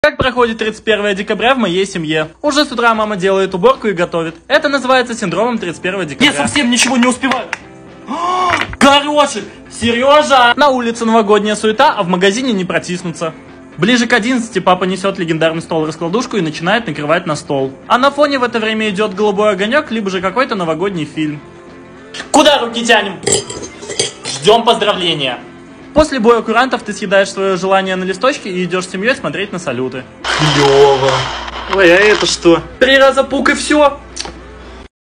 Как проходит 31 декабря в моей семье? Уже с утра мама делает уборку и готовит. Это называется синдромом 31 декабря. Я совсем ничего не успеваю. Горошек! Сережа! На улице новогодняя суета, а в магазине не протиснуться. Ближе к 11 папа несет легендарный стол-раскладушку и начинает накрывать на стол. А на фоне в это время идет голубой огонек, либо же какой-то новогодний фильм. Куда руки тянем? Ждем поздравления. После боя курантов ты съедаешь свое желание на листочке и идешь с семьей смотреть на салюты. Клево. Ой, а это что? 3 раза пук и все?